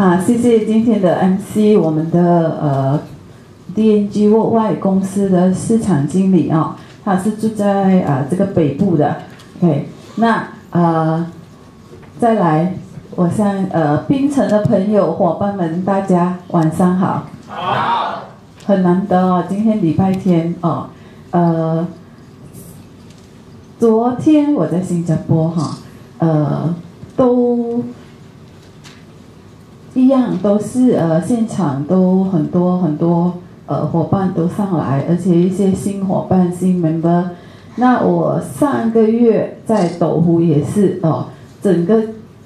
谢谢今天的 MC， 我们的DNG Worldwide 公司的市场经理啊，他是住在这个北部的。OK， 那再来，我向槟城的朋友伙伴们，大家晚上好。好。很难得哦，今天礼拜天哦，昨天我在新加坡哈，都一样，都是现场都很多伙伴都上来，而且一些新伙伴新 member。那我上个月在斗湖也是哦，整个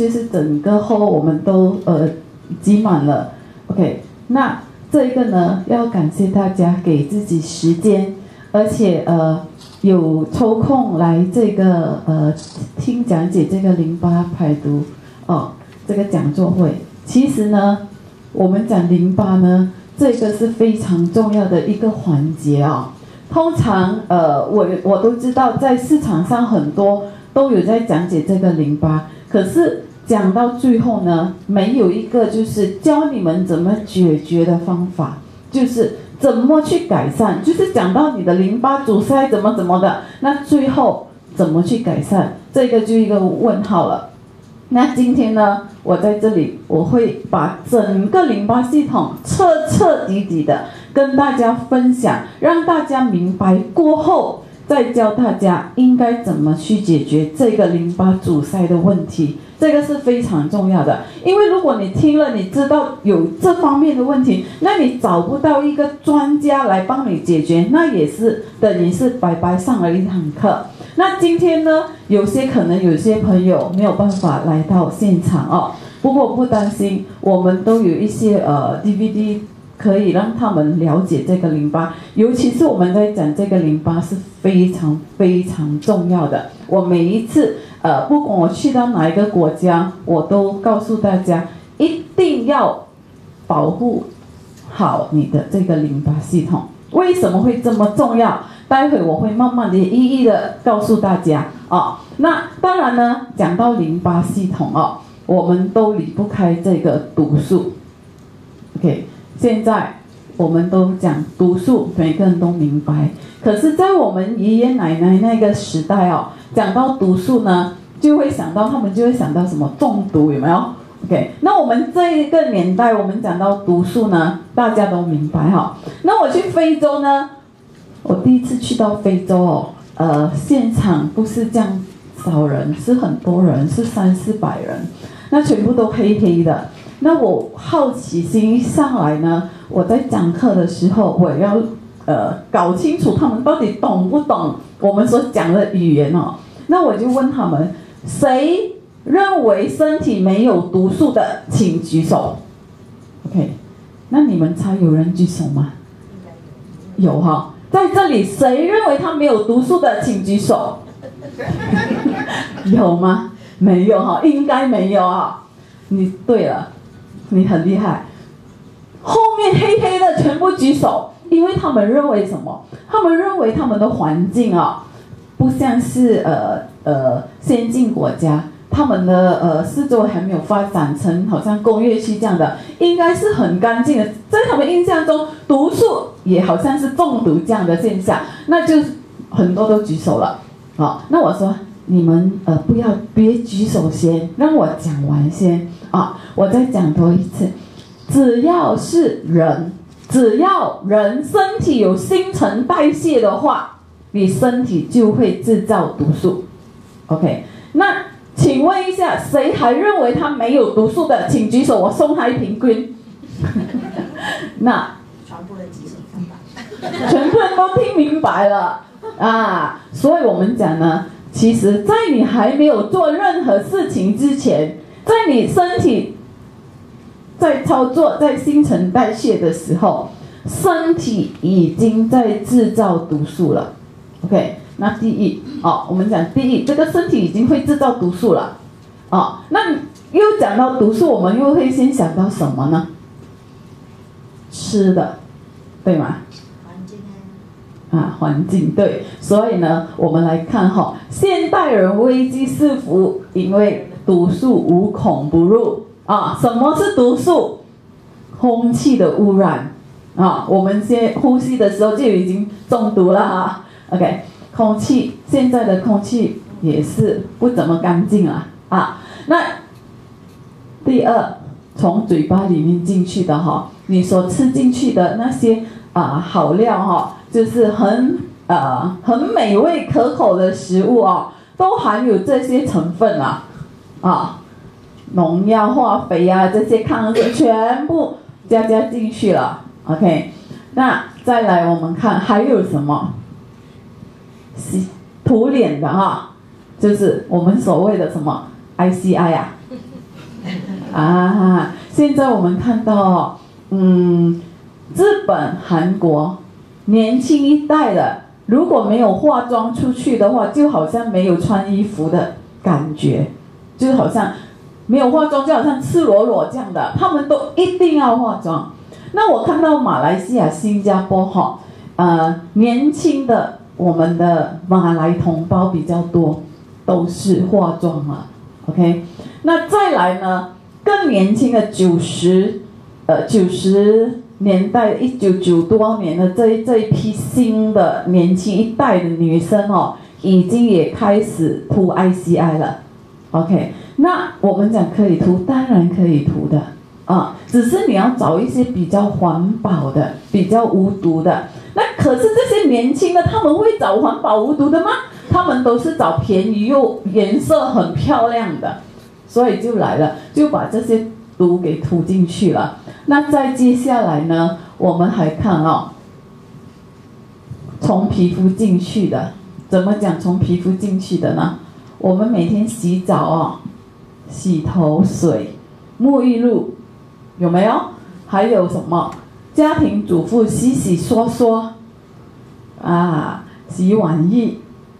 hall 我们都挤满了。OK， 那这个呢要感谢大家给自己时间，而且有抽空来这个听讲解这个淋巴排毒这个讲座会。其实呢，我们讲淋巴呢，这个是非常重要的一个环节啊。通常我都知道，在市场上很多都有在讲解这个淋巴，可是讲到最后呢，没有一个就是教你们怎么解决的方法，就是怎么去改善，就是讲到你的淋巴阻塞怎么的，那最后怎么去改善，这个就一个问号了。那今天呢，我在这里我会把整个淋巴系统彻底的跟大家分享，让大家明白过后，再教大家应该怎么去解决这个淋巴阻塞的问题。这个是非常重要的，因为如果你听了，你知道有这方面的问题，那你找不到一个专家来帮你解决，那也是等于是白白上了一堂课。那今天呢，可能有些朋友没有办法来到现场哦，不过不担心，我们都有一些DVD 可以让他们了解这个淋巴，尤其是我们在讲这个淋巴是非常重要的。我每一次不管我去到哪一个国家，我都告诉大家一定要保护好你的这个淋巴系统。为什么会这么重要？待会我会慢慢的一一的告诉大家那当然呢，讲到淋巴系统我们都离不开这个毒素。OK， 现在我们都讲毒素，每个人都明白。可是，在我们爷爷奶奶那个时代讲到毒素呢，他们就会想到什么中毒，有没有 ？OK， 那我们这一个年代，我们讲到毒素呢，大家都明白那我去非洲呢，我第一次去到非洲现场不是这样少人，是很多人，是300-400人，那全部都黑黑的。那我好奇心一上来呢，我在讲课的时候，我要搞清楚他们到底懂不懂我们所讲的语言那我就问他们，谁认为身体没有毒素的，请举手。OK， 那你们猜有人举手吗？有在这里谁认为他没有毒素的，请举手。有吗？没有应该没有你对了，你很厉害。后面黑黑的全部举手，因为他们认为什么？他们认为他们的环境不像是先进国家，他们的四周还没有发展成好像工业区这样的，应该是很干净的。在他们印象中，毒素也好像是中毒这样的现象，那就很多都举手了。那我说你们别举手先，让我讲完先我再讲多一次，只要人身体有新陈代谢的话，你身体就会制造毒素。OK， 那请问一下，谁还认为他没有毒素的，请举手，我送他一瓶 Green。那全部人举手， 全部人都听明白了所以我们讲呢，其实在你还没有做任何事情之前，在你身体在操作在新陈代谢的时候，身体已经在制造毒素了。 OK， 那第一我们讲第一，这个身体已经会制造毒素了那又讲到毒素，我们又会先想到什么呢？吃的，对吗？环境对，所以呢，我们来看现代人危机四伏，因为毒素无孔不入啊，什么是毒素？空气的污染啊，我们先呼吸的时候就已经中毒了啊。OK， 空气现在的空气也是不怎么干净了啊。那第二，从嘴巴里面进去的哈，你所吃进去的那些好料哈，就是很美味可口的食物哦，都含有这些成分农药、化肥啊，这些抗生素全部加进去了。OK， 那再来我们看还有什么？涂脸的哈，就是我们所谓的什么 ICI 现在我们看到日本、韩国年轻一代的，如果没有化妆出去的话，就好像没有穿衣服的感觉，就好像没有化妆，就好像赤裸裸这样的，他们都一定要化妆。那我看到马来西亚、新加坡年轻的我们的马来同胞比较多，都是化妆了。OK， 那再来呢，更年轻的90年代1990多年的这一批新的年轻一代的女生已经也开始涂 ICI 了。OK， 那我们讲可以涂，当然可以涂的只是你要找一些比较环保的、比较无毒的。那可是这些年轻的他们会找环保无毒的吗？他们都是找便宜又颜色很漂亮的，所以就来了，就把这些毒给涂进去了。那再接下来呢，我们还看从皮肤进去的，怎么讲从皮肤进去的呢？我们每天洗澡洗头水、沐浴露有没有？还有什么？家庭主妇洗刷刷洗碗液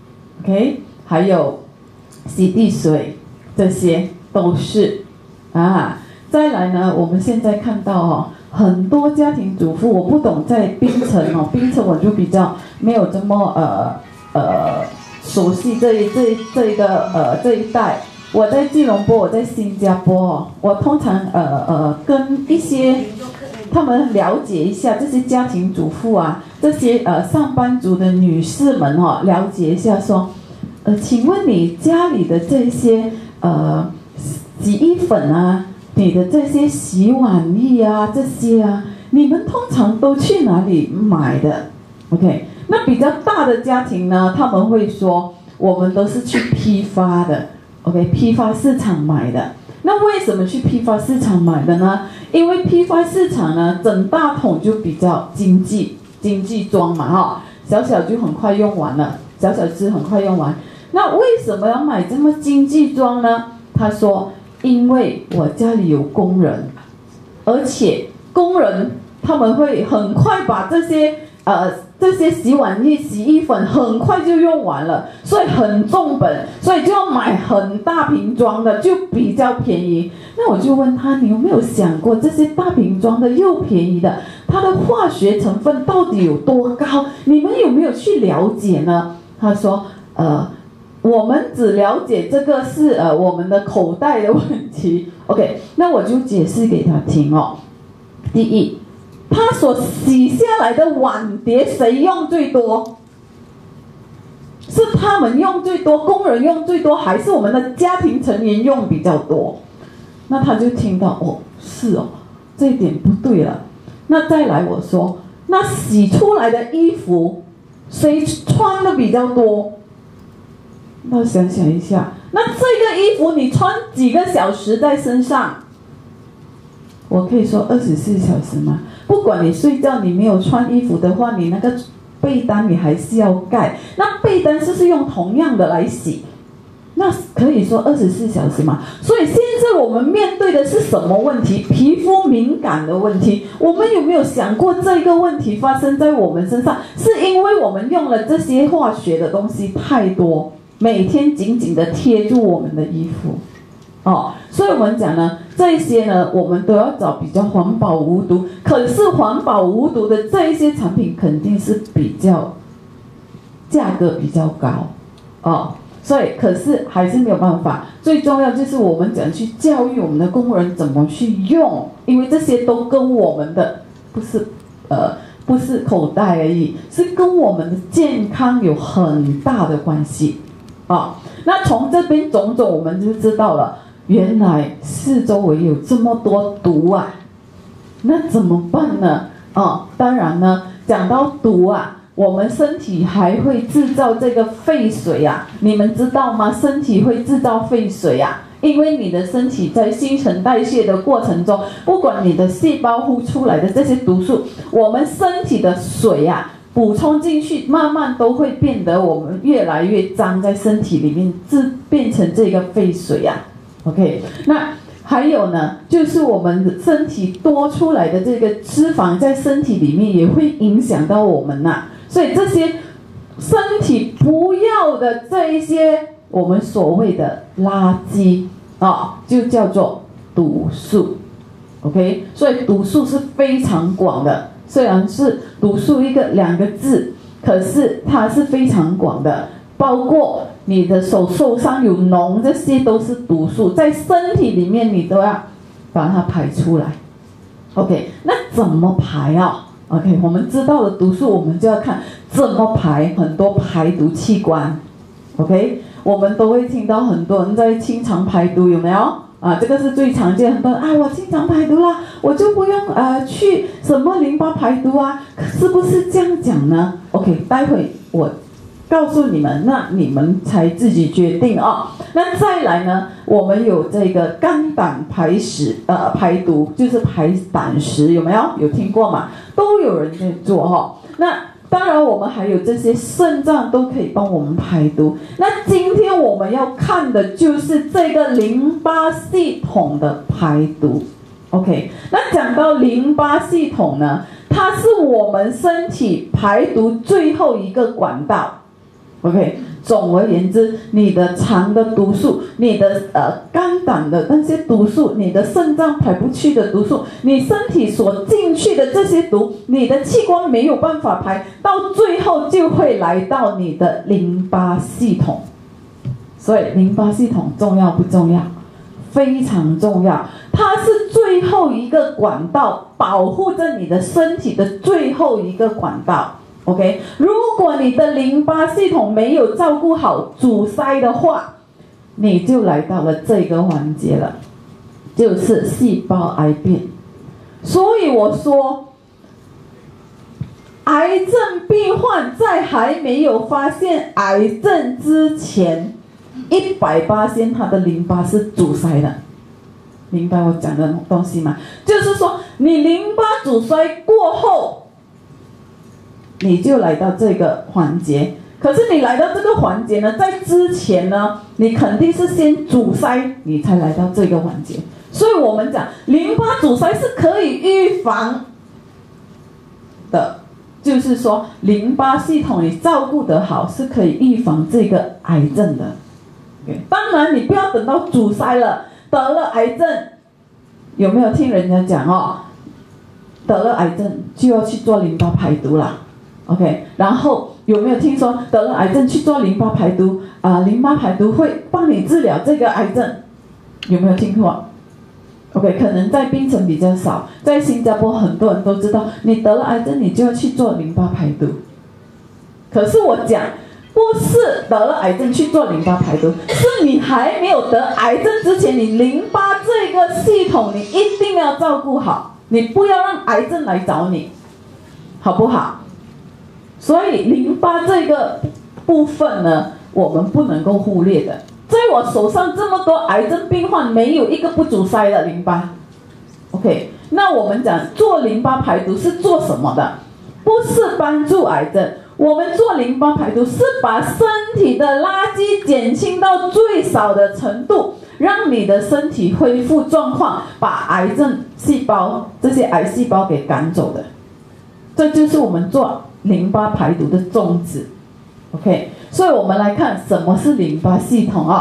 ，OK， 还有洗地水，这些都是再来呢，我们现在看到很多家庭主妇，我不懂在槟城槟城我就比较没有这么熟悉这一带。我在吉隆坡，我在新加坡我通常跟一些他们了解一下这些家庭主妇这些上班族的女士们了解一下说，请问你家里的这些洗衣粉你的这些洗碗液这些你们通常都去哪里买的 ？OK， 那比较大的家庭呢，他们会说我们都是去批发的。OK， 批发市场买的。那为什么去批发市场买的呢？因为批发市场呢，整大桶就比较经济装嘛小小就很快用完了，小小支很快用完。那为什么要买这么经济装呢？他说，因为我家里有工人，而且工人他们会很快把这些洗碗液、洗衣粉很快就用完了，所以很重本，所以就要买很大瓶装的，就比较便宜。那我就问他，你有没有想过，这些大瓶装的又便宜的，它的化学成分到底有多高？你们有没有去了解呢？他说，我们只了解这个是我们的口袋的问题。OK， 那我就解释给他听第一，他所洗下来的碗碟谁用最多？是他们用最多，工人用最多，还是我们的家庭成员用比较多？那他就听到是这一点不对了。那再来我说，那洗出来的衣服谁穿的比较多？那想想一下，那这个衣服你穿几个小时在身上？我可以说24小时吗？不管你睡觉你没有穿衣服的话，你那个被单你还是要盖。那被单是用同样的来洗，那可以说24小时嘛。所以现在我们面对的是什么问题？皮肤敏感的问题。我们有没有想过这个问题发生在我们身上，是因为我们用了这些化学的东西太多，每天紧紧的贴住我们的衣服。所以我们讲呢，这些呢，我们都要找比较环保无毒。可是环保无毒的这一些产品肯定是比较价格比较高所以可是还是没有办法。最重要就是我们怎样去教育我们的工人怎么去用，因为这些都跟我们的不是口袋而已，是跟我们的健康有很大的关系啊。那从这边种种，我们就知道了，原来四周围有这么多毒啊，那怎么办呢？当然呢，讲到毒啊，我们身体还会制造这个废水啊，你们知道吗？身体会制造废水啊，因为你的身体在新陈代谢的过程中，不管你的细胞呼出来的这些毒素，我们身体的水啊补充进去，慢慢都会变得我们越来越脏，在身体里面变成这个废水啊。OK， 那还有呢，就是我们身体多出来的这个脂肪在身体里面也会影响到我们呐，所以这些身体不要的这一些我们所谓的垃圾就叫做毒素。OK， 所以毒素是非常广的，虽然是毒素两个字，可是它是非常广的，包括你的手受伤有脓，这些都是毒素，在身体里面你都要把它排出来。OK， 那怎么排啊 ？OK， 我们知道了毒素，我们就要看怎么排，很多排毒器官。OK， 我们都会听到很多人在清肠排毒，有没有？这个是最常见，很多人我清肠排毒啦，我就不用去什么淋巴排毒啊，是不是这样讲呢 ？OK， 待会我告诉你们，那你们才自己决定啊。那再来呢，我们有这个肝胆排毒，就是排胆石，有没有？有听过吗？都有人在做那当然，我们还有这些肾脏都可以帮我们排毒。那今天我们要看的就是这个淋巴系统的排毒。OK， 那讲到淋巴系统呢，它是我们身体排毒最后一个管道。OK， 总而言之，你的肠的毒素，你的肝胆的那些毒素，你的肾脏排不去的毒素，你身体所进去的这些毒，你的器官没有办法排，到最后就会来到你的淋巴系统。所以淋巴系统重要不重要？非常重要，它是最后一个管道，保护着你的身体的最后一个管道。OK， 如果你的淋巴系统没有照顾好，阻塞的话，你就来到了这个环节了，就是细胞癌变。所以我说，癌症病患在还没有发现癌症之前，100%他的淋巴是阻塞的。明白我讲的东西吗？就是说，你淋巴阻塞过后，你就来到这个环节。可是你来到这个环节呢，在之前呢，你肯定是先阻塞，你才来到这个环节。所以我们讲淋巴阻塞是可以预防的，就是说淋巴系统你照顾得好，是可以预防这个癌症的。当然你不要等到阻塞了，得了癌症，有没有听人家讲得了癌症就要去做淋巴排毒啦。OK， 然后有没有听说得了癌症去做淋巴排毒淋巴排毒会帮你治疗这个癌症？有没有听过 ？OK， 可能在槟城比较少，在新加坡很多人都知道，你得了癌症你就要去做淋巴排毒。可是我讲，不是得了癌症去做淋巴排毒，是你还没有得癌症之前，你淋巴这个系统你一定要照顾好，你不要让癌症来找你，好不好？所以淋巴这个部分呢，我们不能够忽略的。在我手上这么多癌症病患，没有一个不阻塞的淋巴。OK， 那我们讲做淋巴排毒是做什么的？不是帮助癌症，我们做淋巴排毒是把身体的垃圾减轻到最少的程度，让你的身体恢复状况，把癌症细胞这些癌细胞给赶走的。这就是我们做淋巴排毒的宗旨。OK， 所以我们来看什么是淋巴系统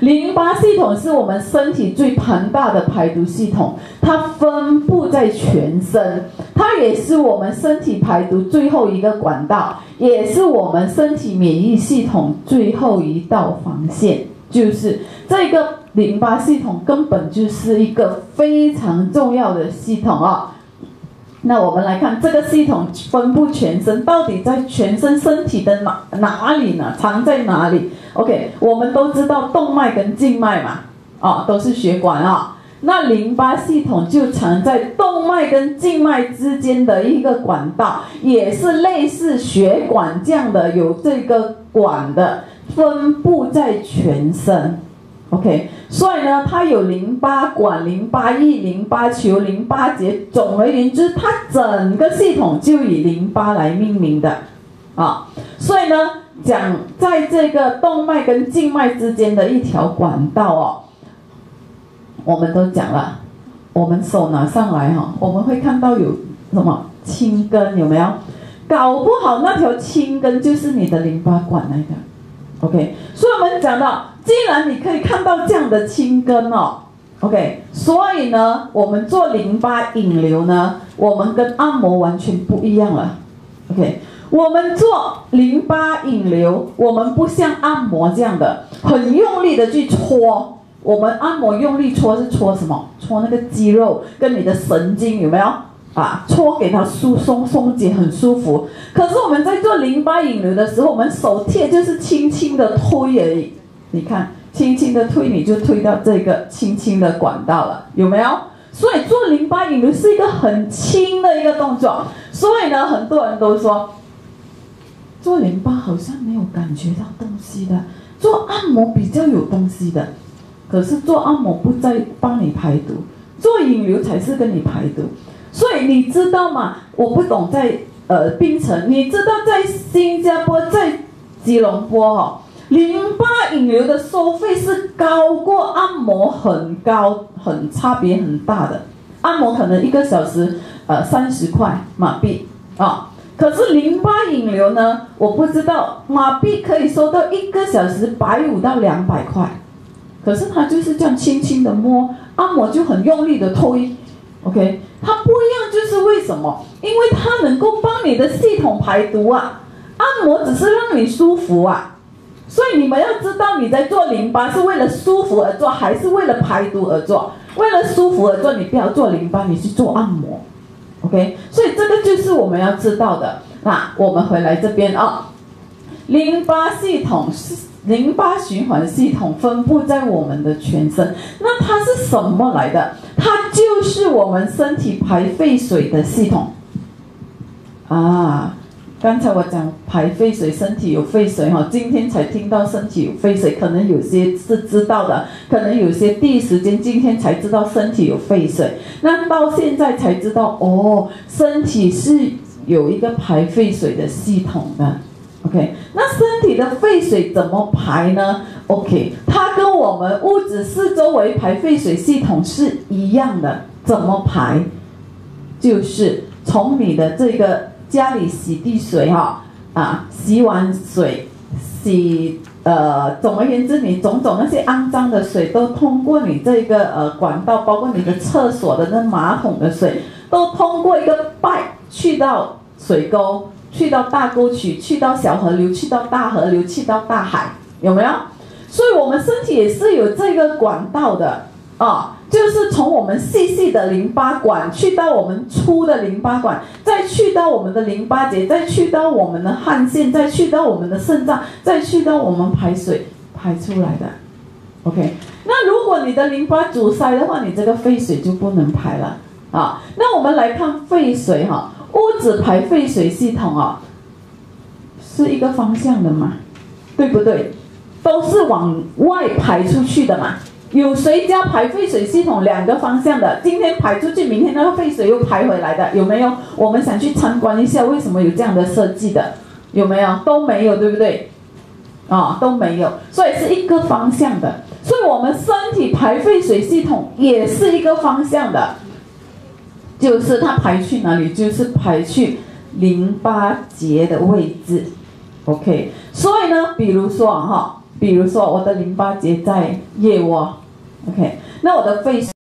淋巴系统是我们身体最庞大的排毒系统，它分布在全身，它也是我们身体排毒最后一个管道，也是我们身体免疫系统最后一道防线。就是这个淋巴系统根本就是一个非常重要的系统啊。那我们来看这个系统分布全身，到底在全身身体的哪里呢？藏在哪里 ？OK， 我们都知道动脉跟静脉嘛，都是血管啊。那淋巴系统就藏在动脉跟静脉之间的一个管道，也是类似血管这样的，有这个管的，分布在全身。OK， 所以呢，它有淋巴管、淋巴液、淋巴球、淋巴结，总而言之，它整个系统就以淋巴来命名的啊。所以呢，讲在这个动脉跟静脉之间的一条管道哦，我们都讲了，我们手拿上来哈，我们会看到有什么青根，有没有？搞不好那条青根就是你的淋巴管来的。OK， 所以我们讲到，既然你可以看到这样的青根哦 ，OK， 所以呢，我们做淋巴引流呢，我们跟按摩完全不一样了 ，OK， 我们做淋巴引流，我们不像按摩这样的很用力的去搓，我们按摩用力搓是搓什么？搓那个肌肉跟你的神经有没有？搓给它松解，很舒服。可是我们在做淋巴引流的时候，我们手贴就是轻轻的推而已。你看，轻轻的推，你就推到这个轻轻的管道了，有没有？所以做淋巴引流是一个很轻的一个动作。所以呢，很多人都说，做淋巴好像没有感觉到东西的，做按摩比较有东西的。可是做按摩不再帮你排毒，做引流才是跟你排毒。所以你知道吗？我不懂在槟城，你知道在新加坡，在吉隆坡淋巴引流的收费是高过按摩很高，差别很大的。按摩可能1个小时30块马币可是淋巴引流呢，我不知道马币可以收到1个小时150到200块，可是它就是这样轻轻的摸，按摩就很用力的推。OK， 它不一样，就是为什么？因为它能够帮你的系统排毒啊，按摩只是让你舒服啊。所以你们要知道，你在做淋巴是为了舒服而做，还是为了排毒而做？为了舒服而做，你不要做淋巴，你去做按摩。OK， 所以这个就是我们要知道的。那我们回来这边淋巴系统是淋巴循环系统分布在我们的全身，那它是什么来的？它就是我们身体排废水的系统刚才我讲排废水，身体有废水今天才听到身体有废水，可能有些是知道的，可能有些第一时间今天才知道身体有废水，那到现在才知道身体是有一个排废水的系统的。OK， 那身体的废水怎么排呢 ？OK， 它跟我们物质四周围排废水系统是一样的。怎么排？就是从你的这个家里洗地水洗完水，总而言之，你种种那些肮脏的水都通过你这个管道，包括你的厕所的那马桶的水，都通过一个pipe去到水沟。去到大沟渠，去到小河流，去到大河流，去到大海，有没有？所以我们身体也是有这个管道的就是从我们细的淋巴管去到我们粗的淋巴管，再去到我们的淋巴结，再去到我们的汗腺，再去到我们的肾脏，再去到我们排水排出来的。OK， 那如果你的淋巴阻塞的话，你这个废水就不能排了那我们来看废水物质排废水系统是一个方向的嘛，对不对？都是往外排出去的嘛。有谁家排废水系统2个方向的？今天排出去，明天那个废水又排回来的，有没有？我们想去参观一下，为什么有这样的设计的？有没有？都没有，对不对？都没有，所以是一个方向的。所以我们身体排废水系统也是一个方向的。就是它排去哪里？就是排去淋巴结的位置 ，OK。所以呢，比如说比如说我的淋巴结在腋窝 ，OK， 那我的肺